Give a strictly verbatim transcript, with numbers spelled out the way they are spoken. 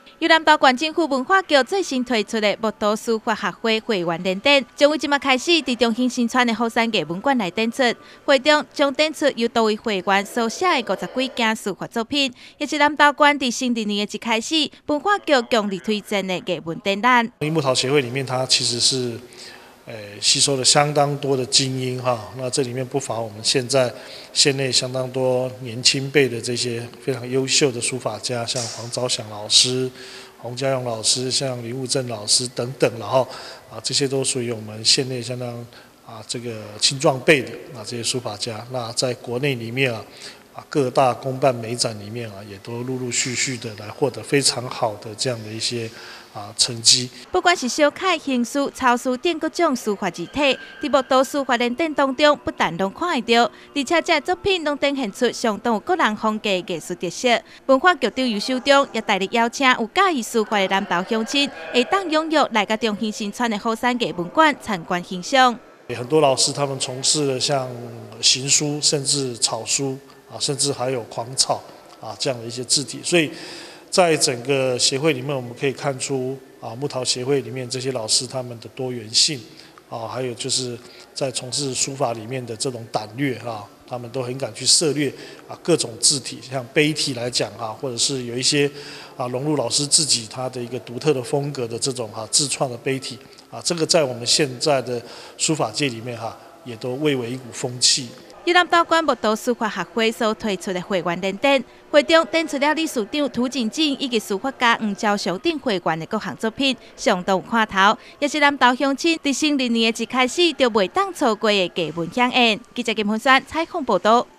由南投县政府文化局最新推出的木道书法学会会员认证，将于即马开始伫中兴新村的后山艺文馆内展出。会中将展出由多位会员所写的五十几件书法作品，也是南投县伫新的年的一开始，文化局强力推荐的艺文展览。 木陶协会里面，它其实是。呃，吸收了相当多的精英哈，那这里面不乏我们现在县内相当多年轻辈的这些非常优秀的书法家，像黄昭祥老师、洪家勇老师、像林务正老师等等，然后啊，这些都属于我们县内相当啊这个青壮辈的啊这些书法家。那在国内里面啊。啊，各大公办美展里面啊，也都陆陆续续的来获得非常好的这样的一些啊成绩。 不管是小楷、行书、草书等各种书法字体，伫木道书法认证当中，不但拢看得到，而且这作品拢呈现出相当有个人风格的艺术特色。文化局长尤秀中也大力邀请有介意书法的南投乡亲，会当踊跃来到中兴新村的后山艺文馆参观欣赏。 很多老师他们从事了像行书，甚至草书。啊，甚至还有狂草啊这样的一些字体，所以在整个协会里面，我们可以看出啊，木陶协会里面这些老师他们的多元性啊，还有就是在从事书法里面的这种胆略啊，他们都很敢去涉猎啊各种字体，像碑体来讲啊，或者是有一些啊融入老师自己他的一个独特的风格的这种哈、啊、自创的碑体啊，这个在我们现在的书法界里面哈、啊，也都蔚为一股风气。 由南投县木道书法学会所推出的会员认证，会中展出了理事长涂景景以及书法家黄昭祥等会员的各项作品，相当有看头，也是南投乡亲伫新历年的一开始就袂当错过的艺文飨宴。记者金凤山采访报道。